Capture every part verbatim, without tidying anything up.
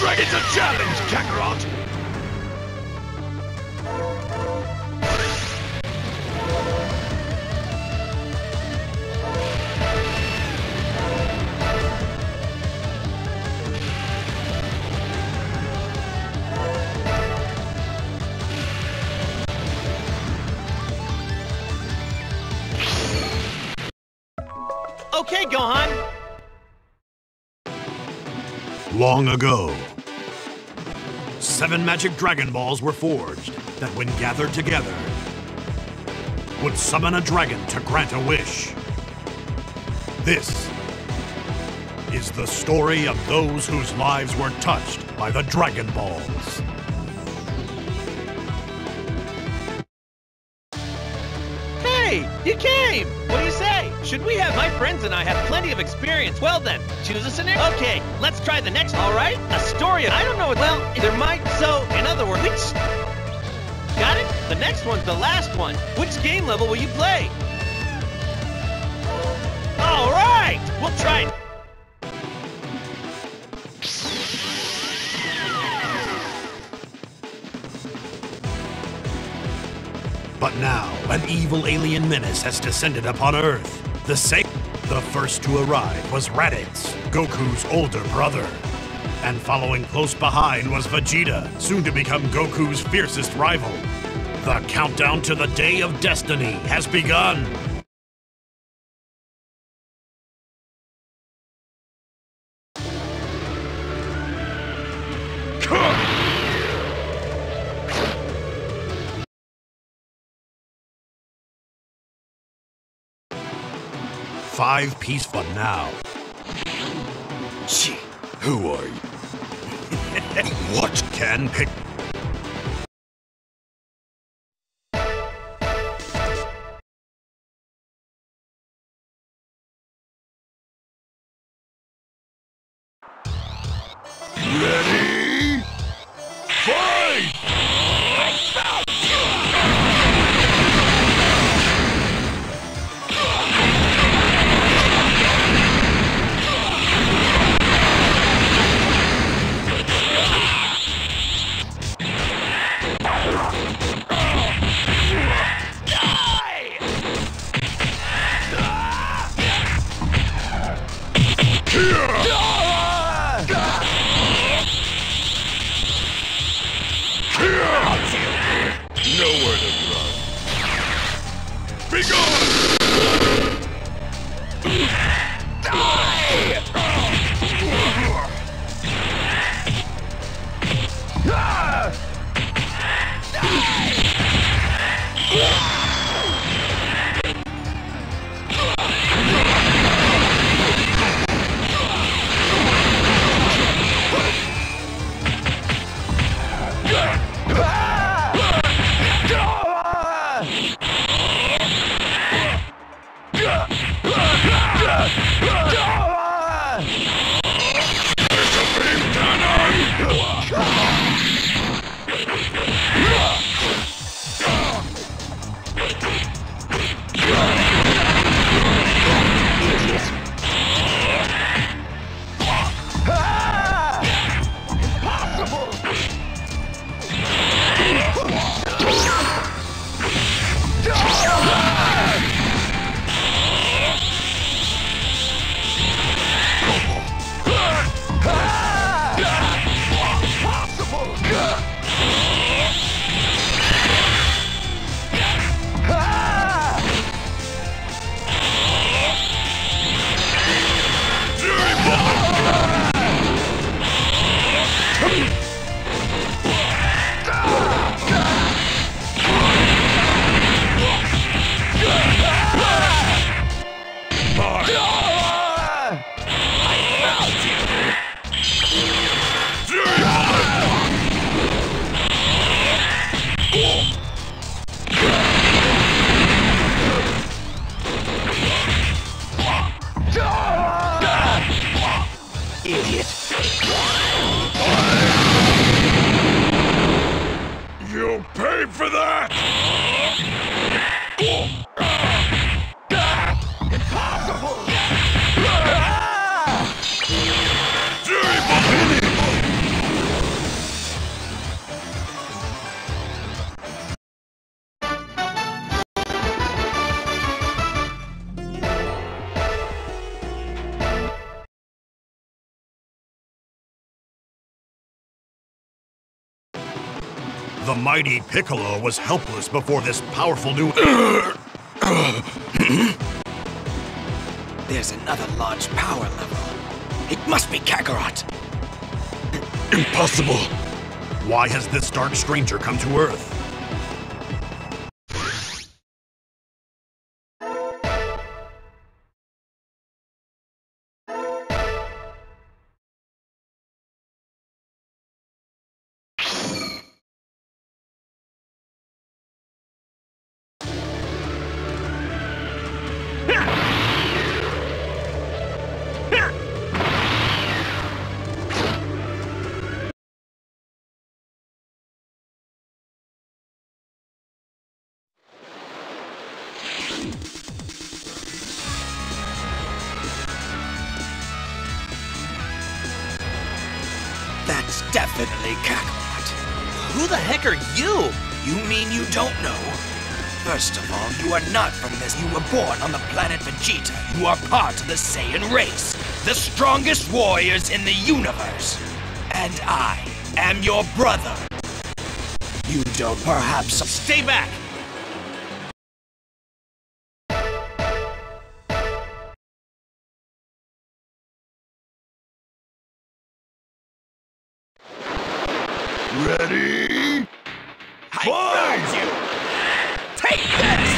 It's a challenge, Kakarot! Okay, Gohan! Long ago, seven magic Dragon Balls were forged that, when gathered together, would summon a dragon to grant a wish. This is the story of those whose lives were touched by the Dragon Balls. Hey, you came! What do you say? Should we have... My friends and I have plenty of experience. Well then, choose a scenario. Okay, let's try the next. All right? A story of... I don't know. Well, there might... So, in other words... Which... Got it? The next one's the last one. Which game level will you play? All right! We'll try it. But now, an evil alien menace has descended upon Earth. The same. The first to arrive was Raditz, Goku's older brother. And following close behind was Vegeta, soon to become Goku's fiercest rival. The countdown to the Day of Destiny has begun. Five peaceful now. Gee, who are you? What can pick? Ready? Fight! Nowhere to run. Be gone! Die! Idiot. You'll pay for that! Impossible! The mighty Piccolo was helpless before this powerful new... There's another large power level. It must be Kakarot. Impossible! Why has this dark stranger come to Earth? That's definitely Kakarot. Who the heck are you? You mean you don't know? First of all, you are not from this. You were born on the planet Vegeta. You are part of the Saiyan race, the strongest warriors in the universe. And I am your brother. You don't perhaps... Stay back! Ready? I found you! Take this!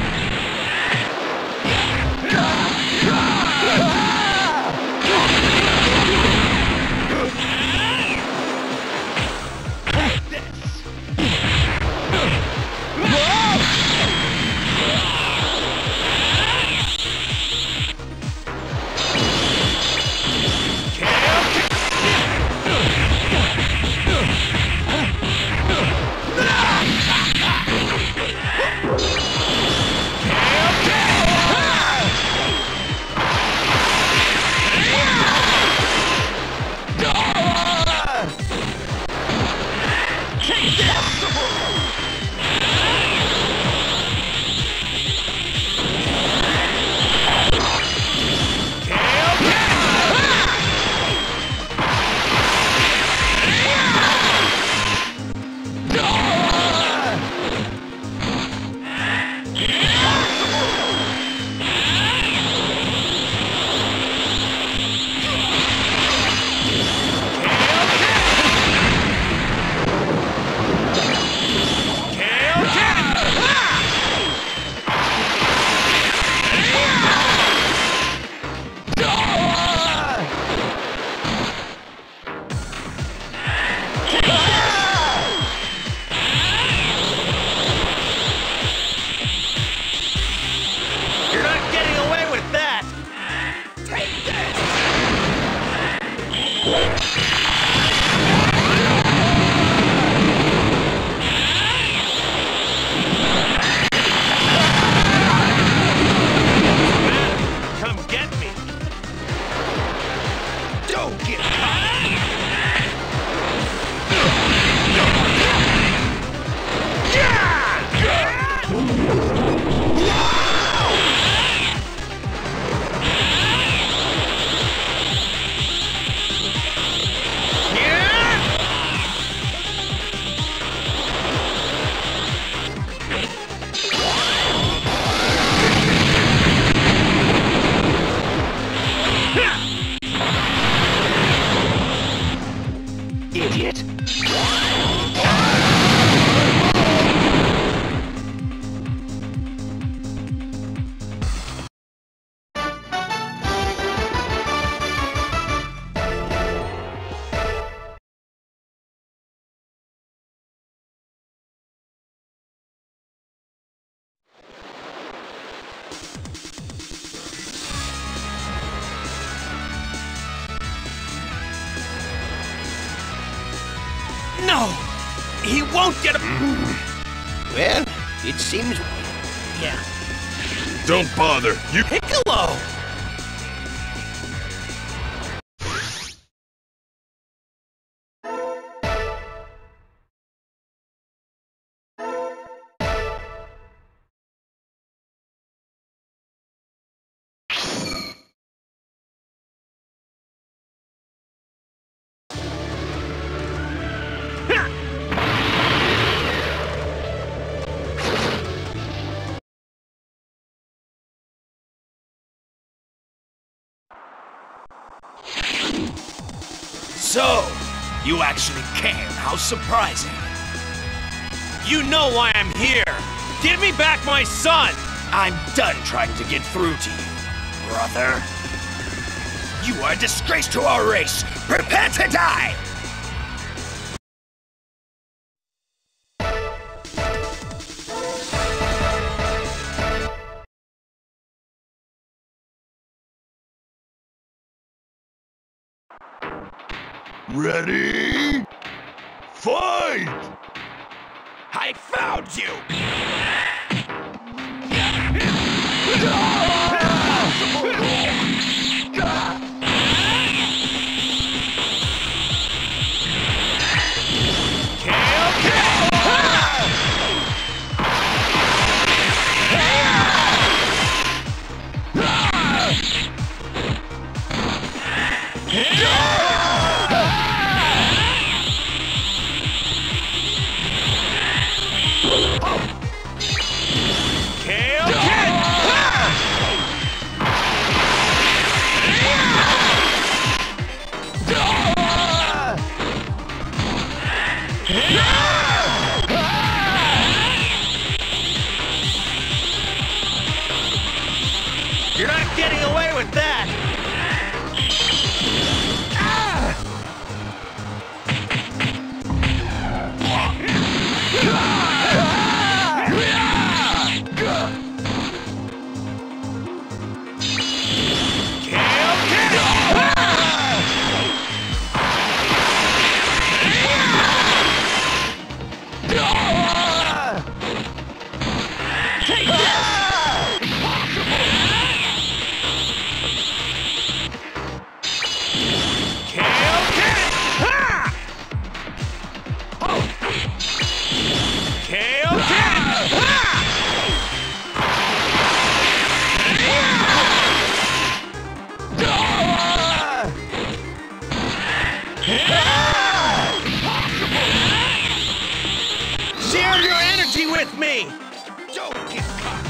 No! He won't get a... Well, it seems... Yeah. Don't bother. You... Piccolo! So, you actually came. How surprising. You know why I'm here! Give me back my son! I'm done trying to get through to you, brother. You are a disgrace to our race. Prepare to die! Ready? Fight! I found you! You're not getting away with that! Share your energy with me! Don't get caught!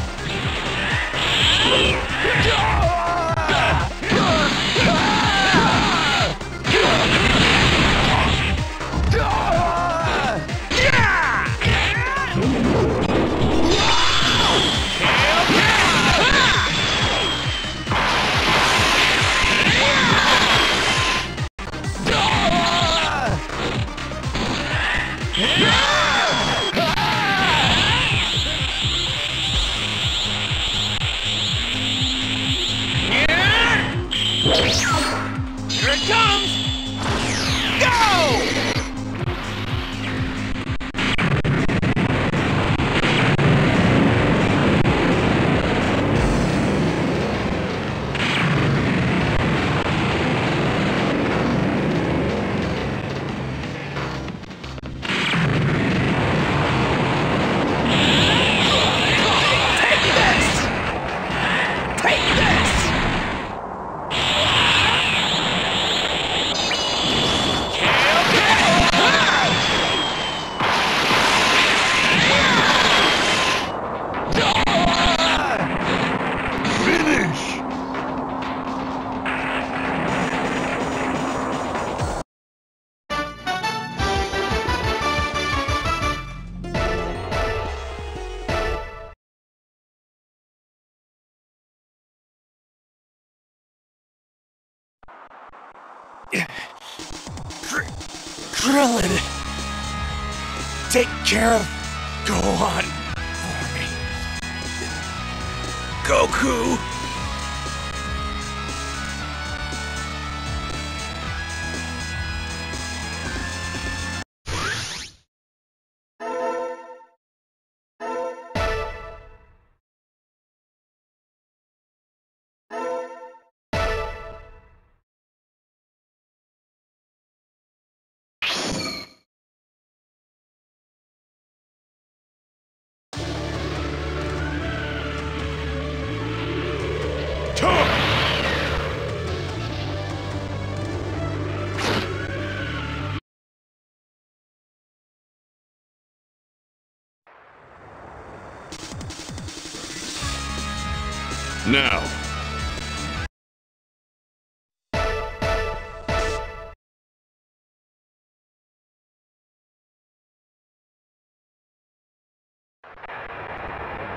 Here it comes! Go! Kr Krillin! Take care of Gohan for me. Goku! Now,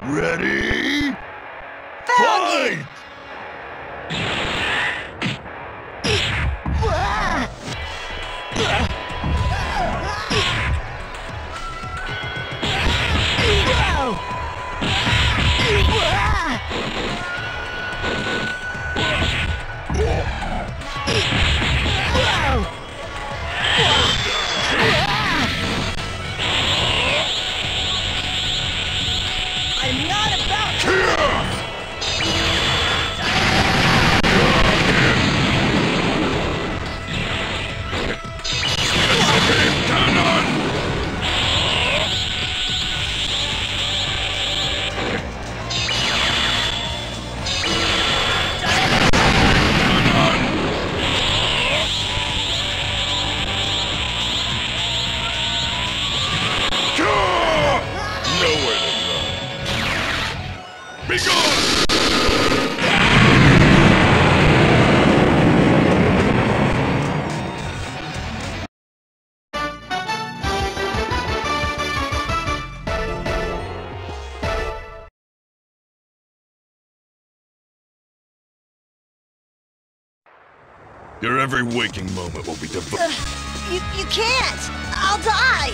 Ready? Fight! I'm not about to... Nowhere to run. Be gone! Your every waking moment will be devoted. You, you can't! I'll die!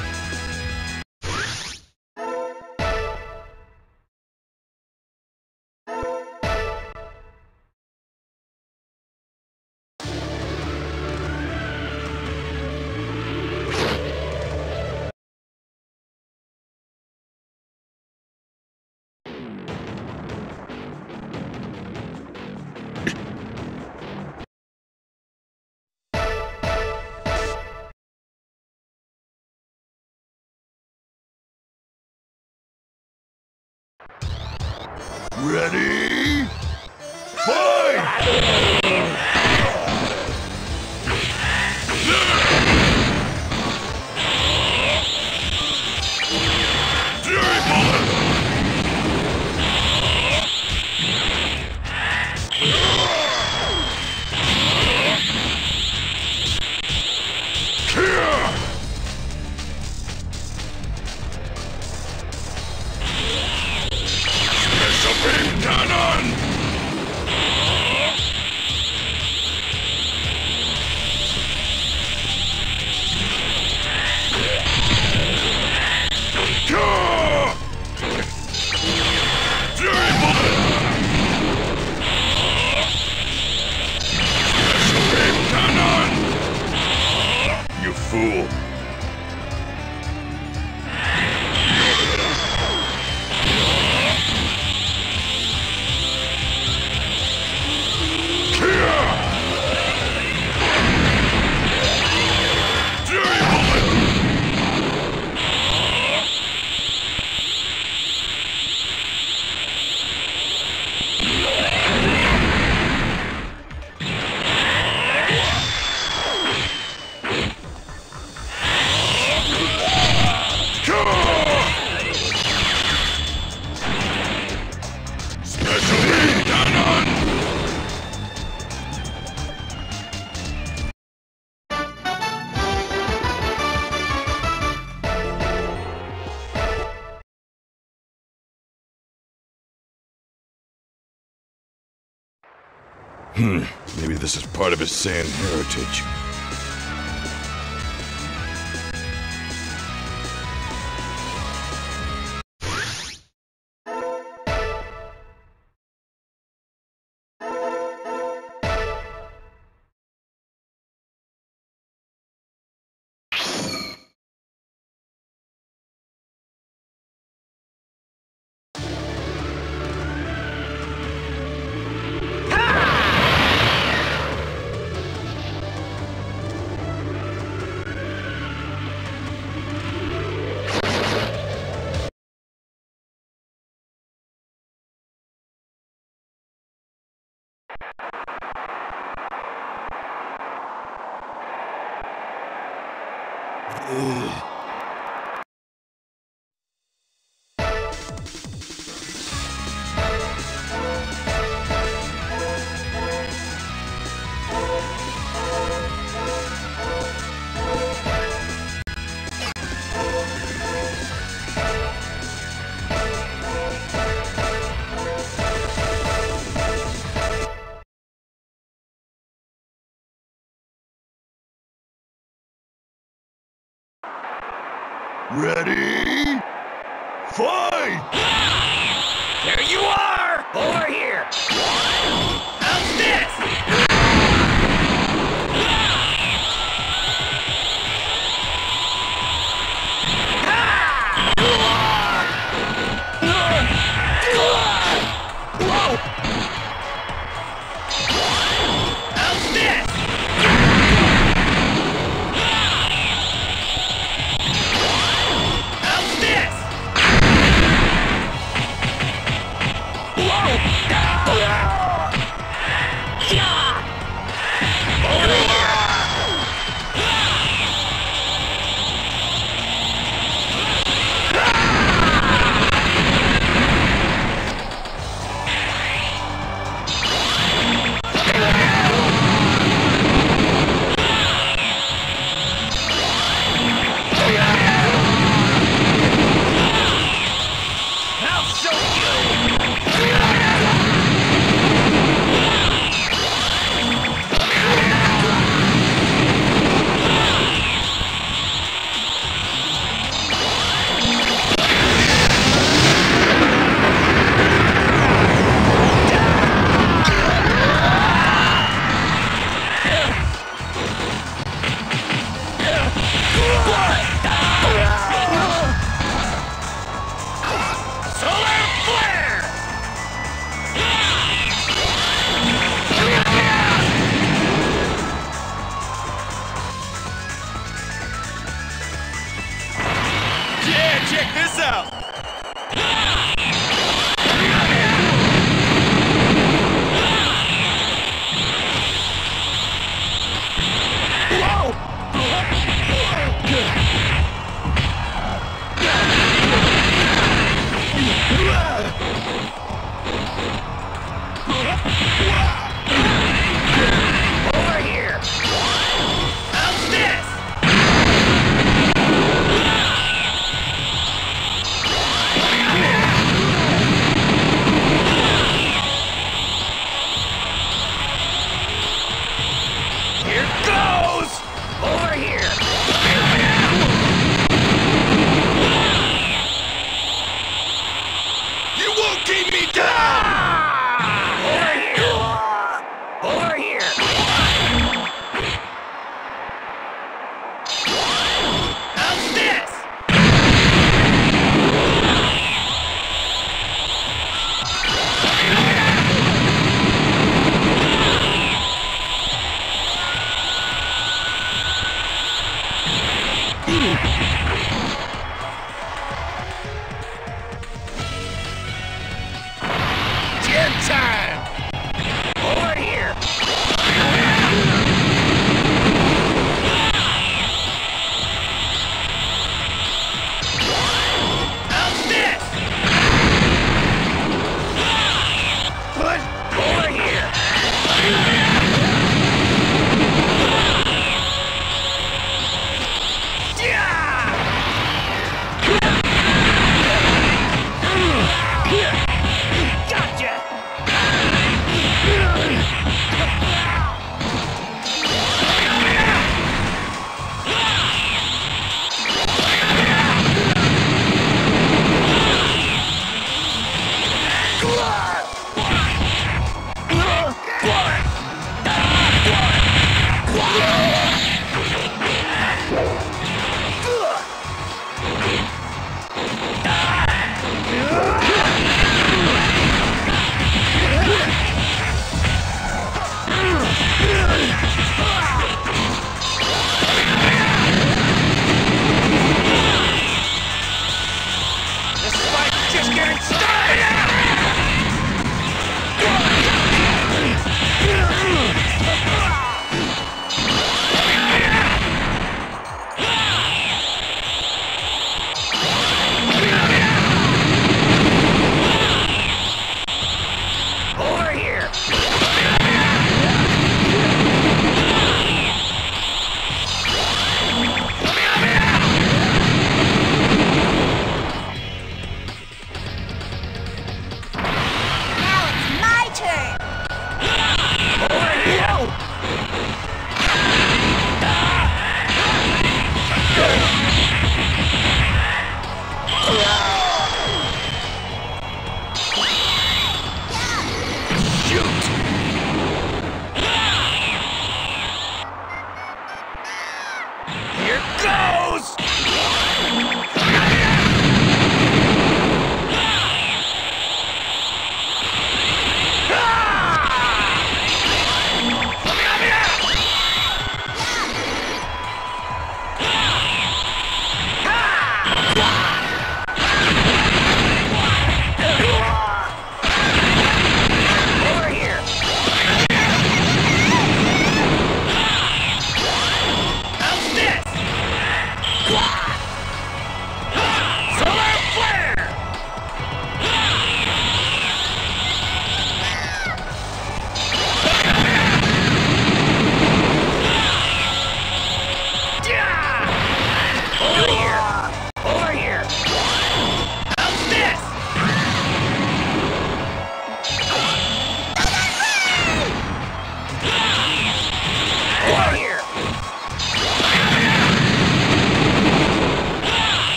Ready? Fight! Fury bullet! Special beam cannon! Fury bullet! Special beam cannon! You fool! Fury bullet! Special beam cannon! Hmm, maybe this is part of his Saiyan heritage. Ready? Fight! There you are! Over here! How's this? How's this? How's this? I'll show you! Solar flare! Yeah, check this out! Over here! How's this?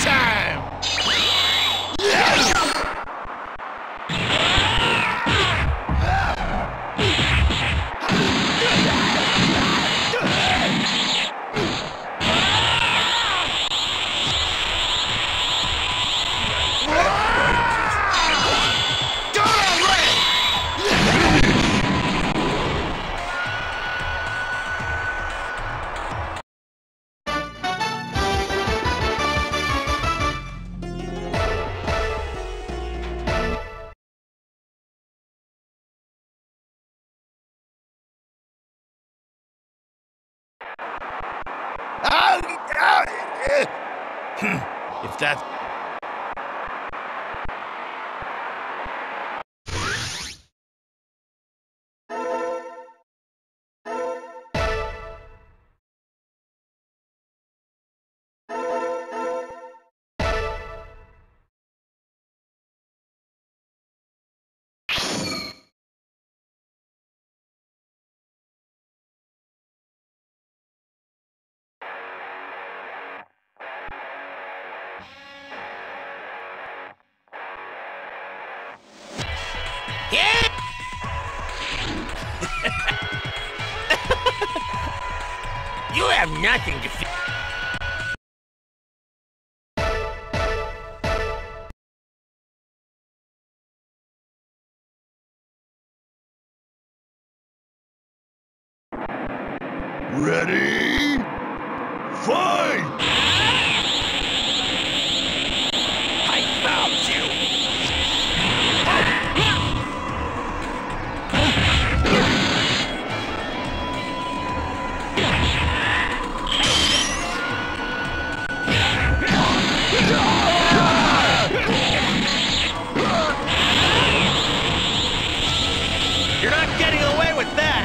time! If that's... You have nothing to fear. Ready? Fight! I found you. You're not getting away with that!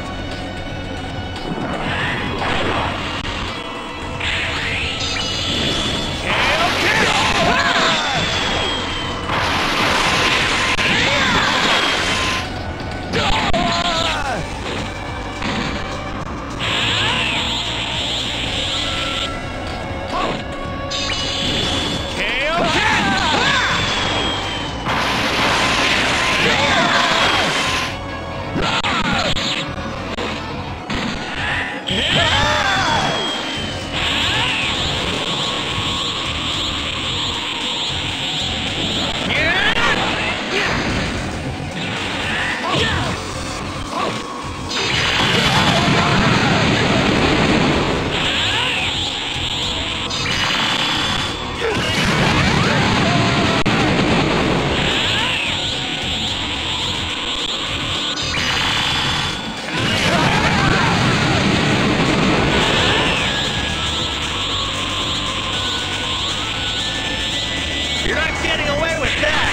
You're not getting away with that!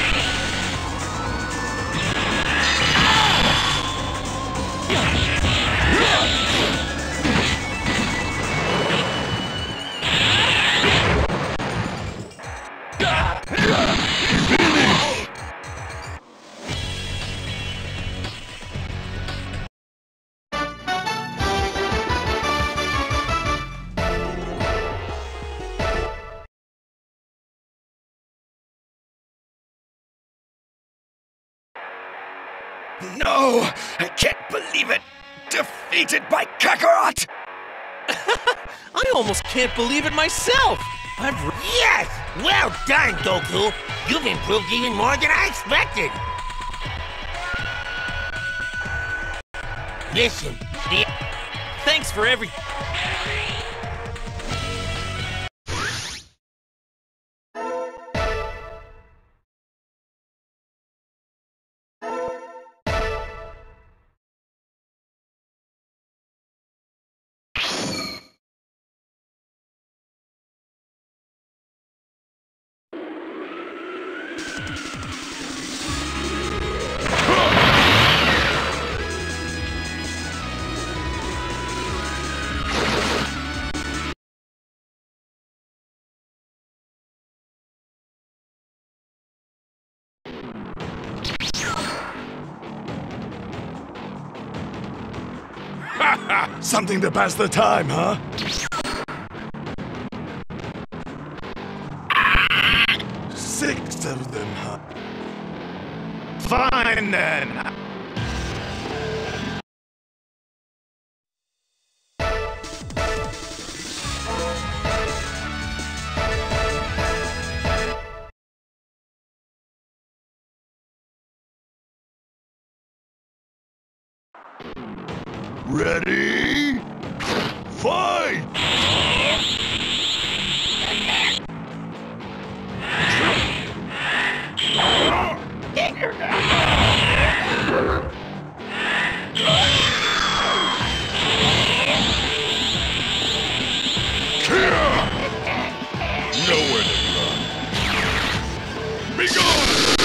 No! I can't believe it! Defeated by Kakarot! I almost can't believe it myself! I've... Yes! Well done, Goku! You've improved even more than I expected! Listen, the... Thanks for every... Something to pass the time, huh? Serve them, huh? Fine then! Ready? Fight! Nowhere to run. Be gone!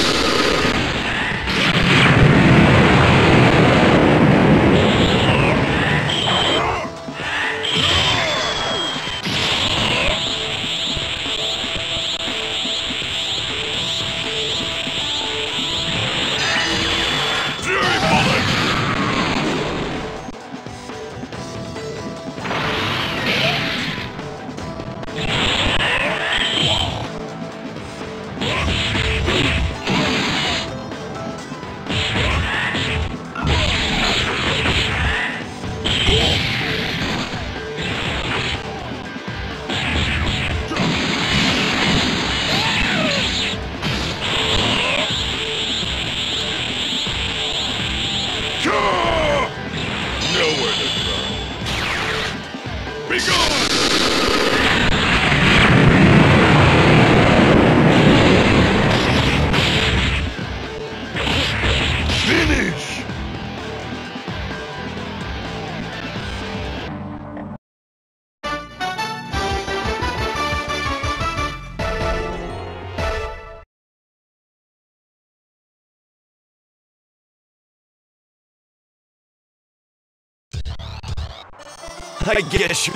Nowhere to run. Be gone! Finish! I guess you...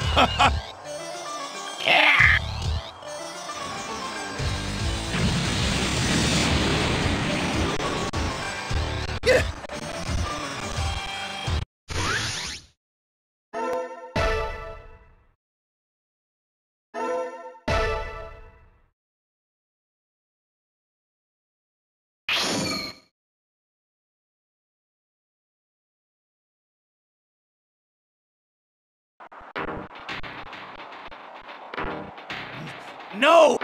No!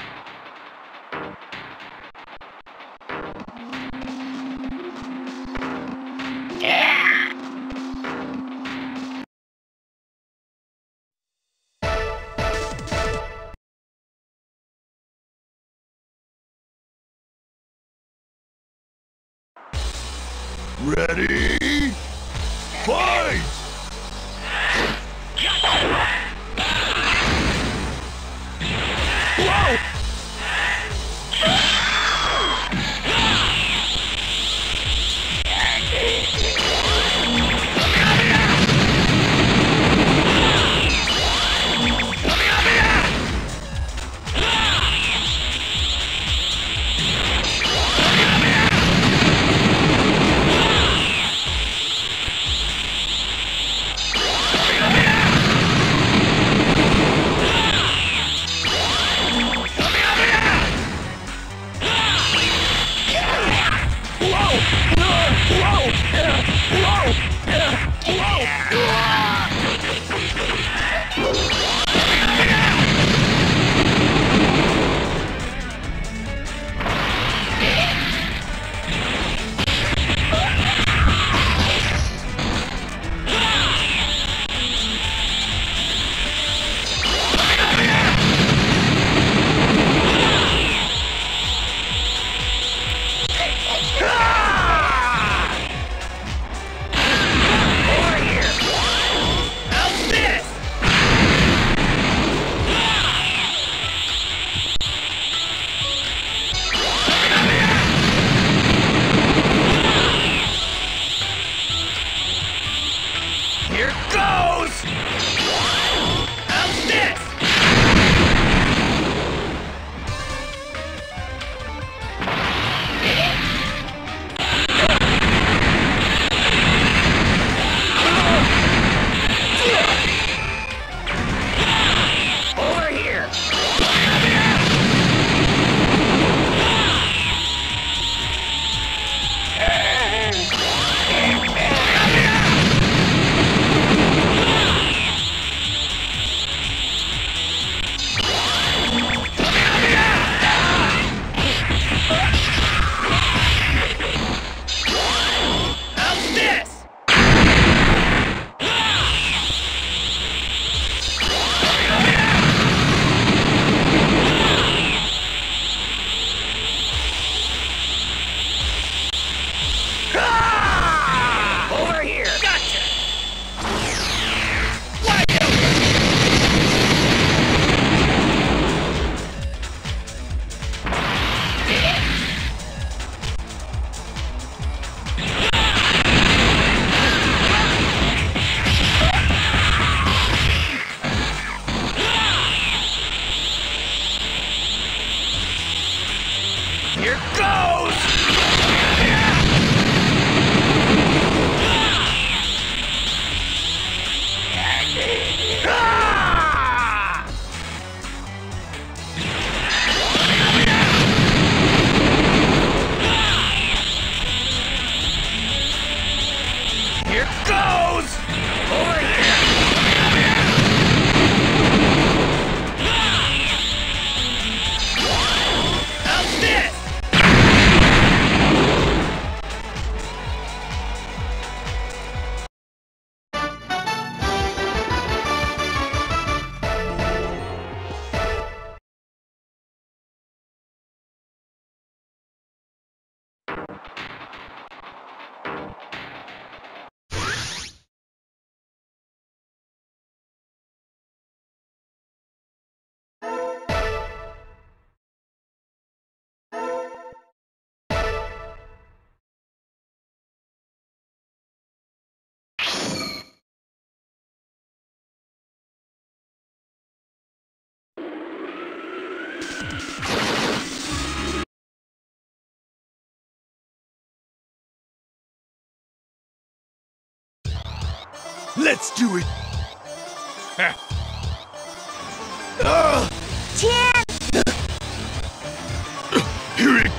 Ready? Fight! Whoa! Let's do it! Tien! Here it...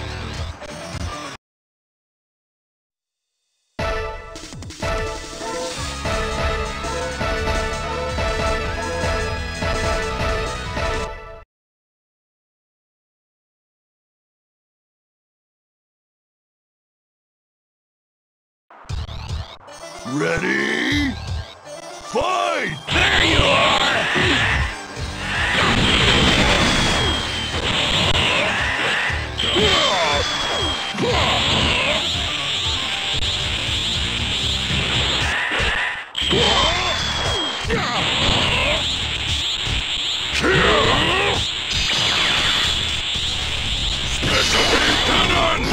Ready? Fight! There you are! Special cannon!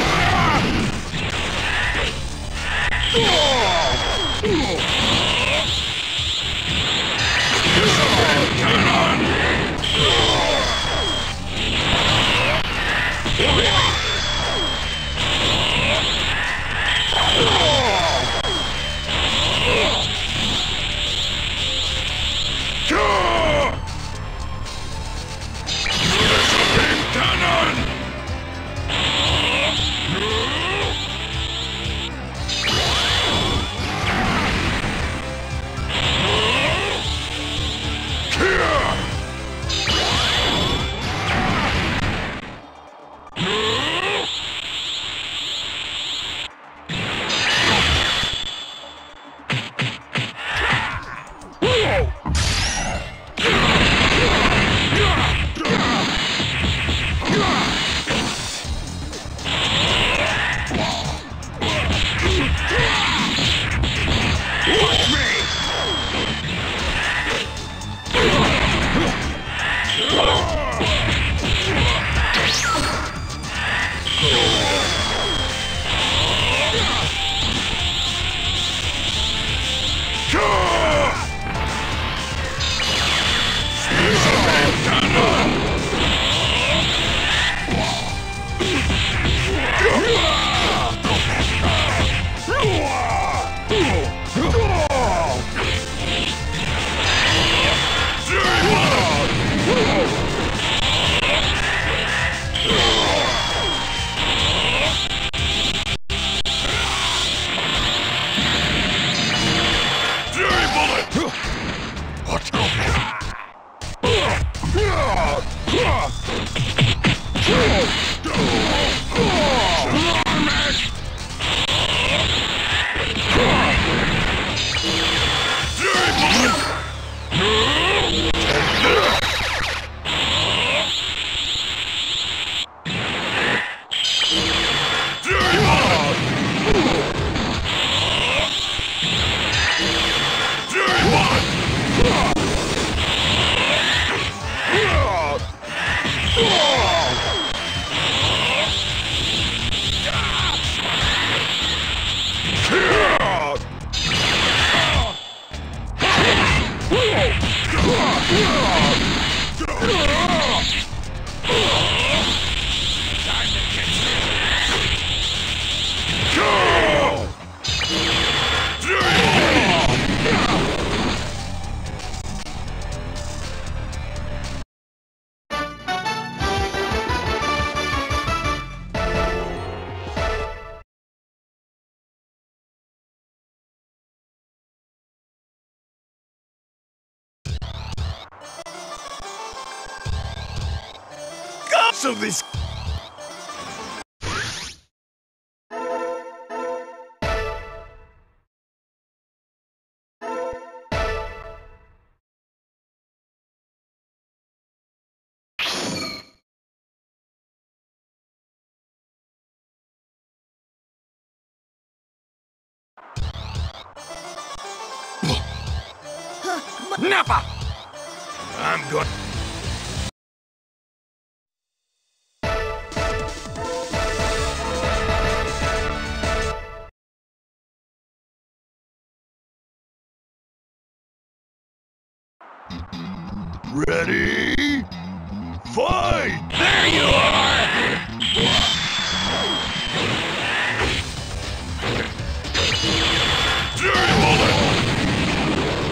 So this... Nappa! I'm good. Ready? Fight! There you are! Dirty bullet!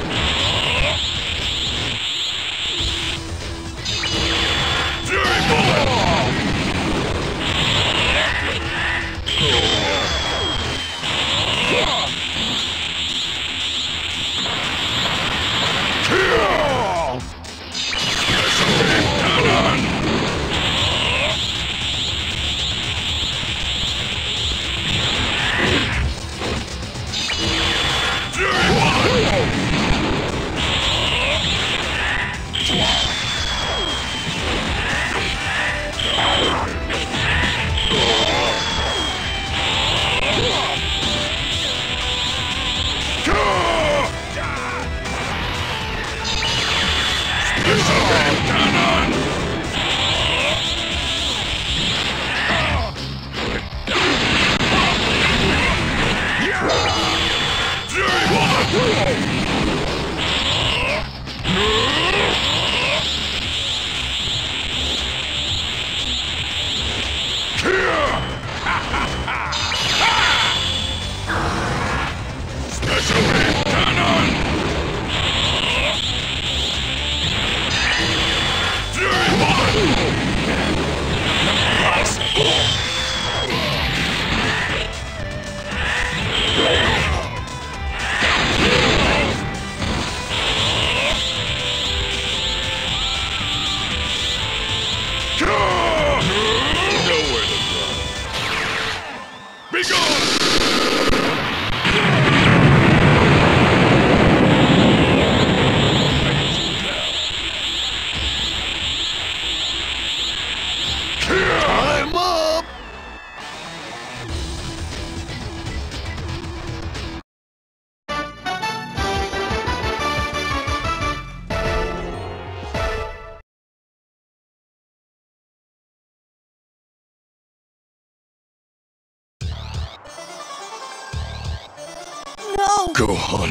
No! Go on.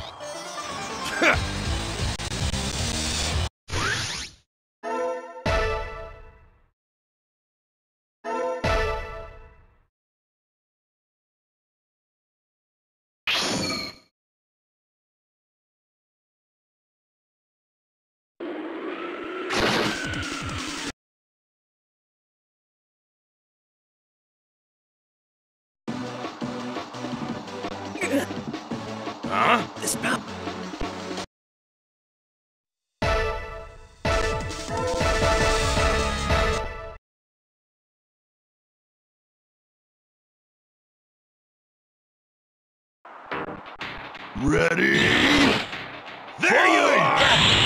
Huh? This map. Ready? There you are!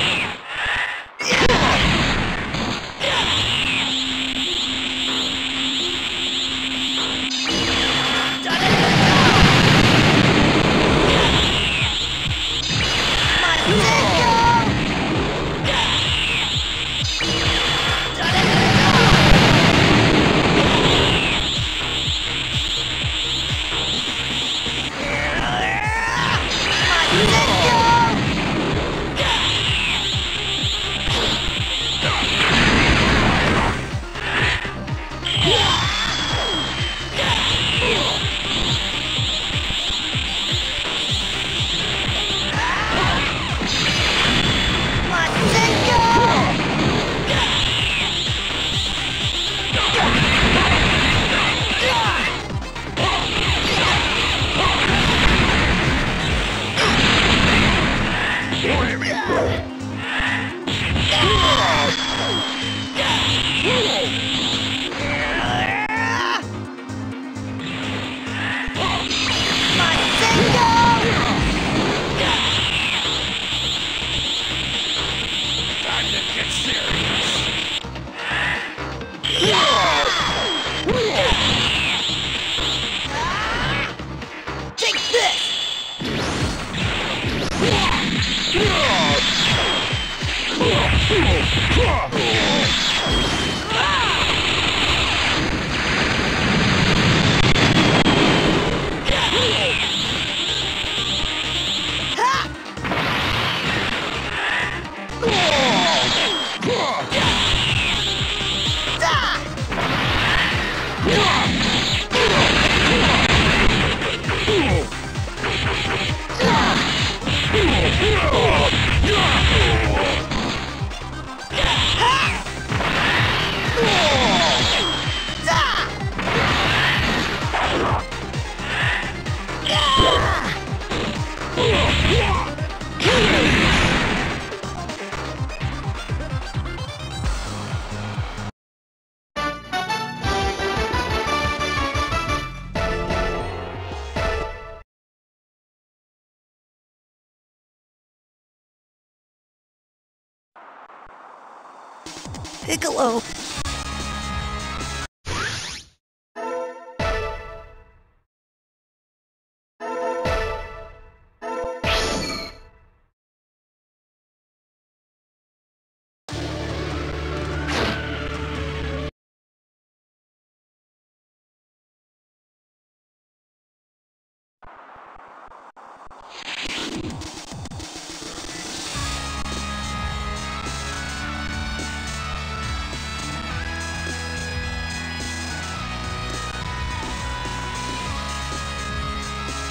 Piccolo!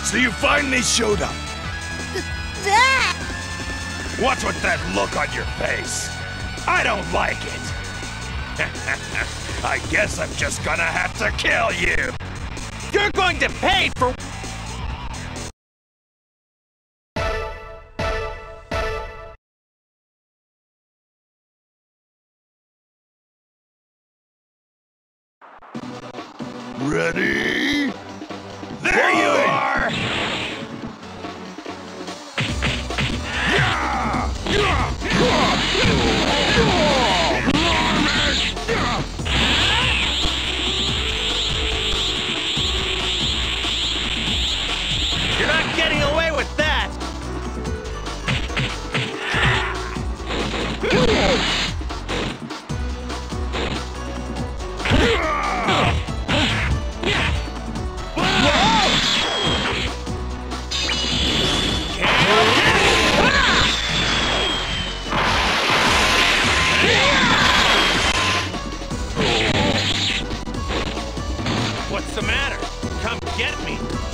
So you finally showed up. Dad! What's with that look on your face? I don't like it. I guess I'm just gonna have to kill you. You're going to pay for... Ready? There you are! You're not getting away with that! What's the matter? Come get me!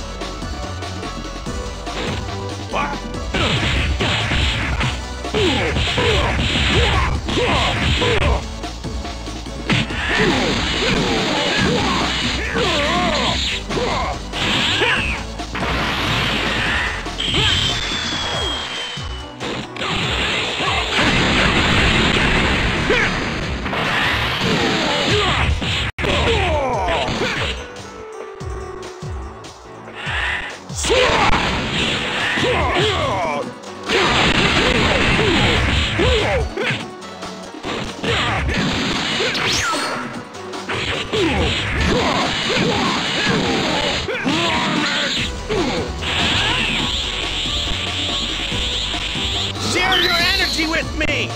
Share your energy with me!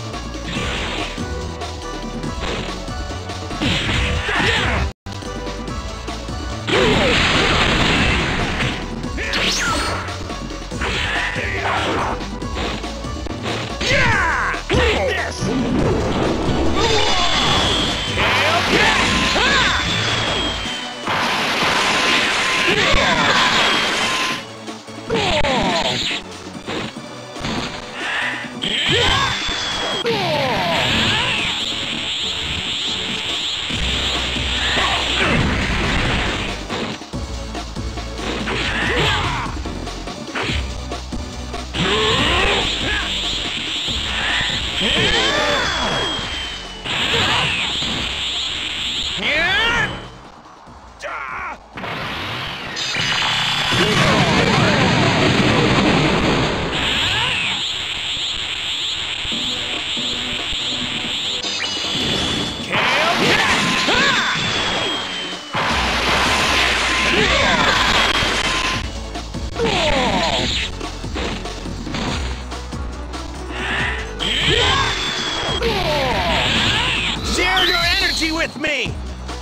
Share your energy with me!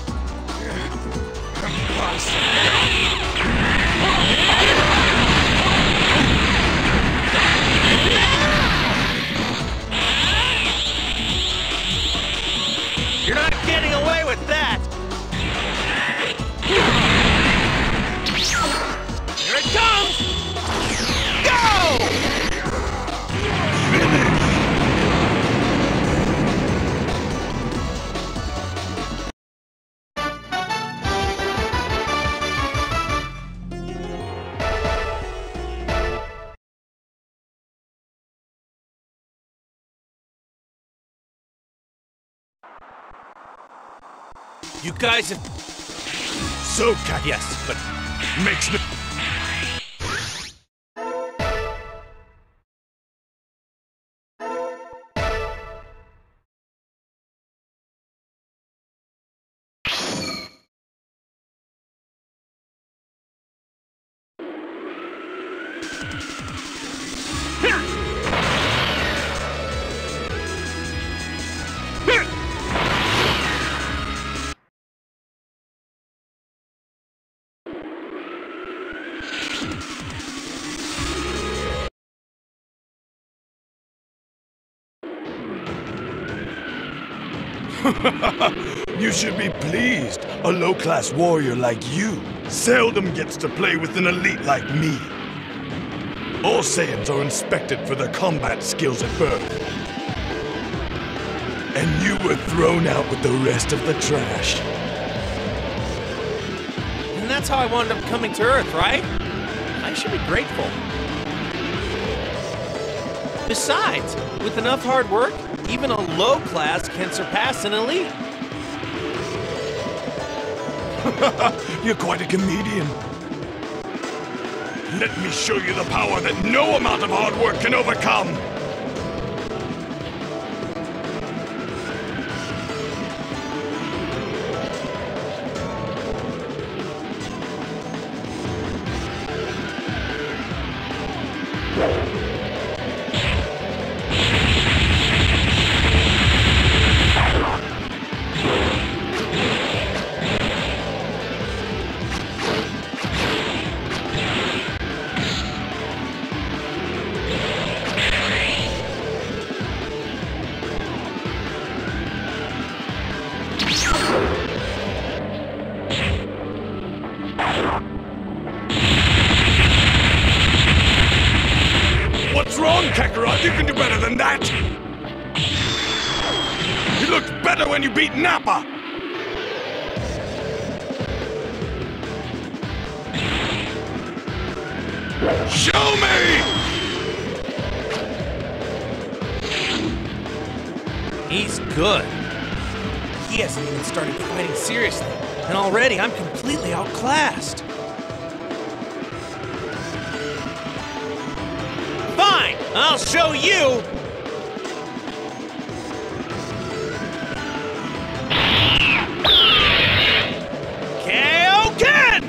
You're not getting away with that! Here it comes! Go! You guys have... So, Cat, Yes, but... makes no... You should be pleased. A low-class warrior like you seldom gets to play with an elite like me. All Saiyans are inspected for their combat skills at birth. And you were thrown out with the rest of the trash. And that's how I wound up coming to Earth, right? I should be grateful. Besides, with enough hard work, even a low class can surpass an elite. You're quite a comedian. Let me show you the power that no amount of hard work can overcome. What's wrong, Kakarot? You can do better than that! You looked better when you beat Nappa! Show me! He's good. He hasn't even started fighting seriously, and already I'm completely outclassed. Fine, I'll show you! Kaioken!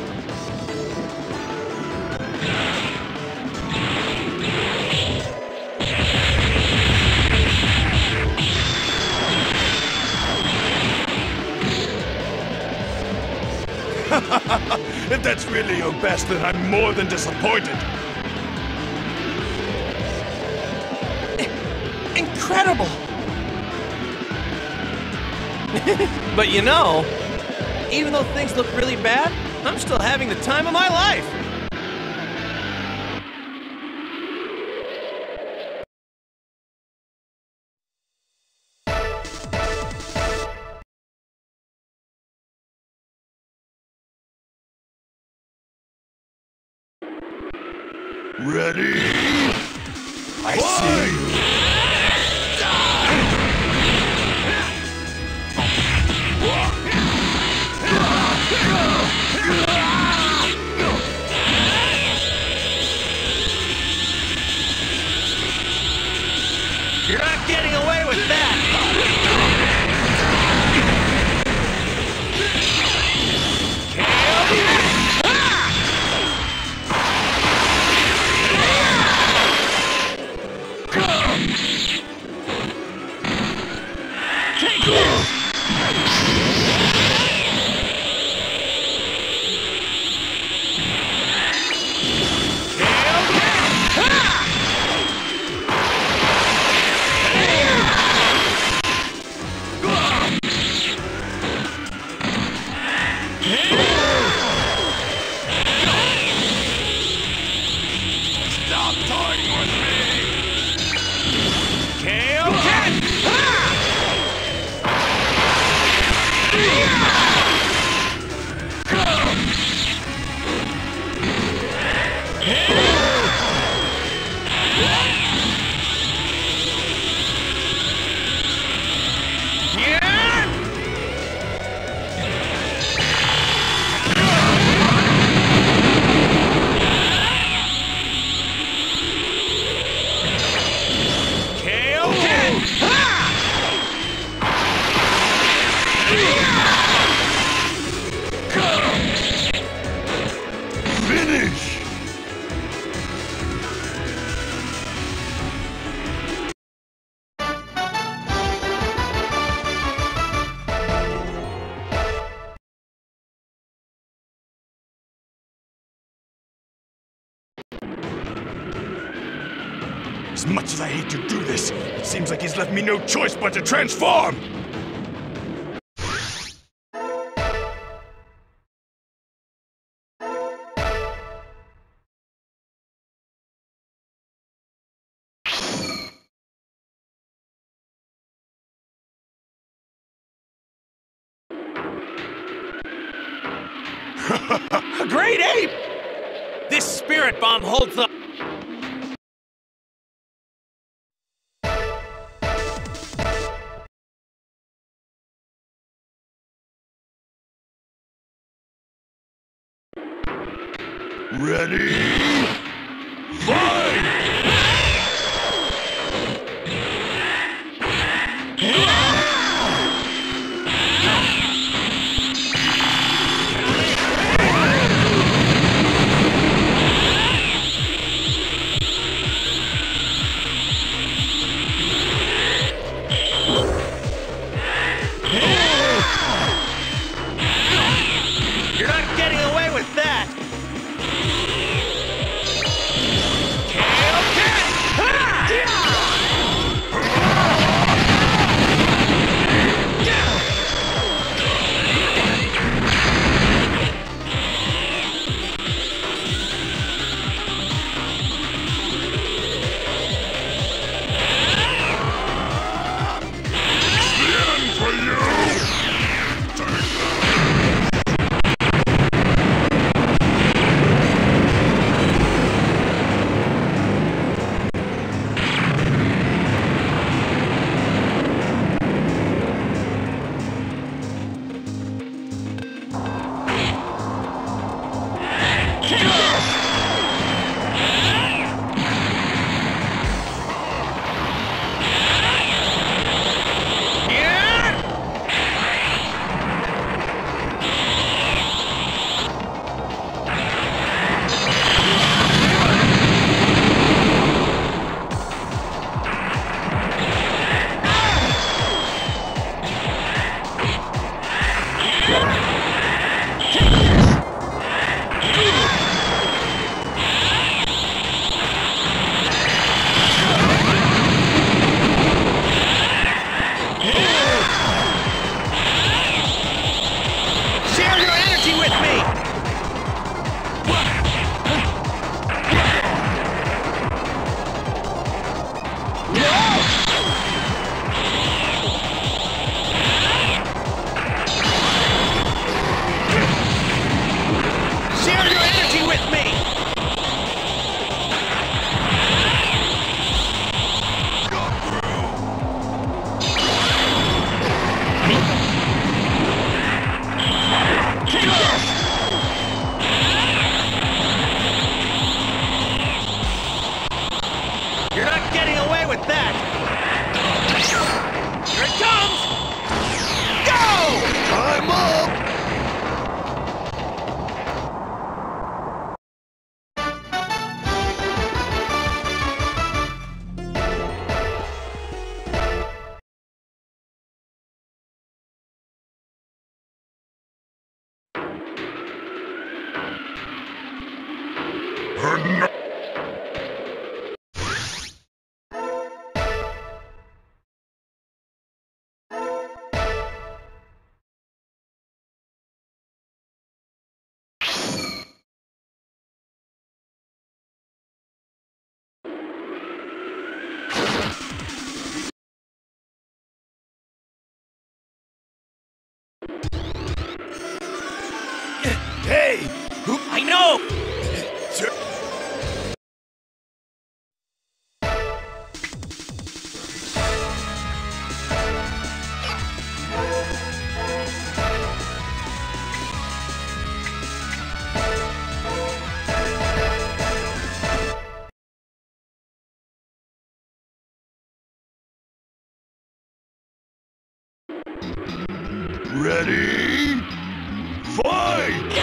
If that's really your best, then I'm more than disappointed. Incredible! But you know, even though things look really bad, I'm still having the time of my life! Ready? I see. You're not getting away with that! As much as I hate to do this, it seems like he's left me no choice but to transform! A great ape! This spirit bomb holds up. Ready? Fight! You're not getting away with that! Hey! Who? I know! Ready? Fight!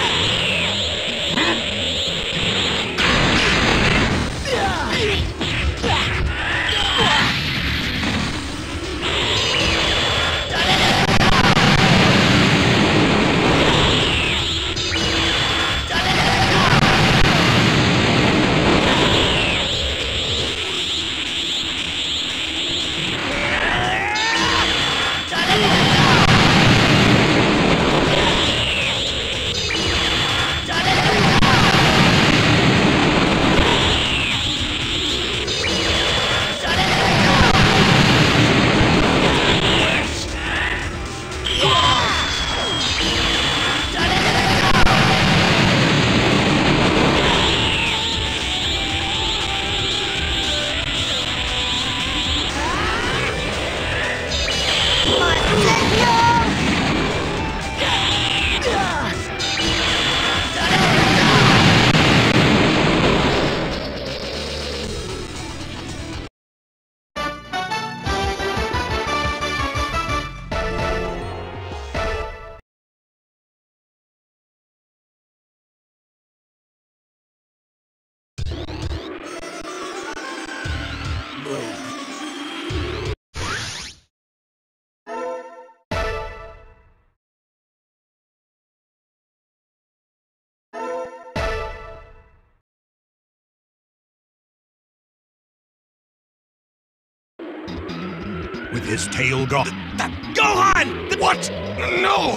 With his tail gone. Gohan! What? No!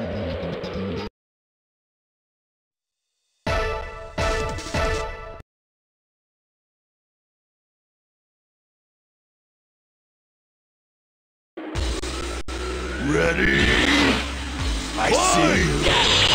Ready? I see you.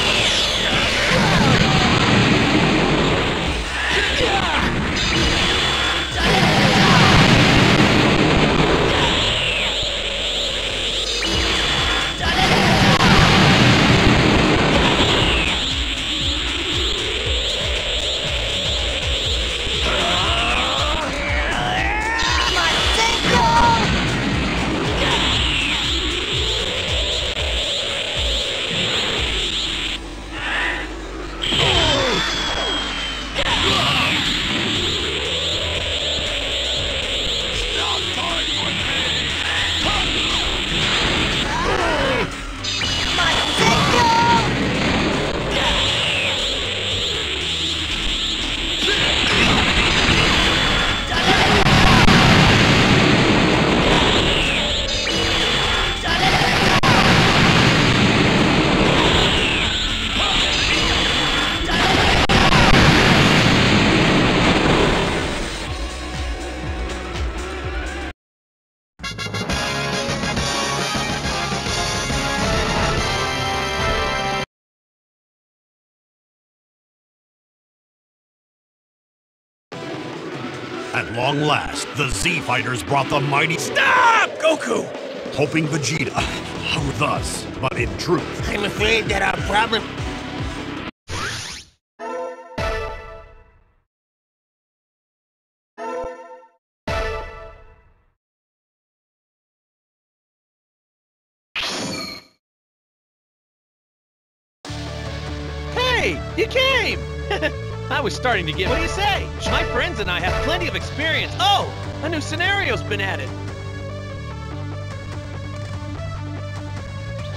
At long last, the Z Fighters brought the mighty Stop, Goku! hoping Vegeta. Thus, but in truth, I'm afraid that our problem... Hey, you came! I was starting to get... What do you say? My friends and I have plenty of experience. Oh, a new scenario's been added.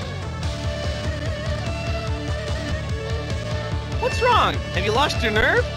What's wrong? Have you lost your nerve?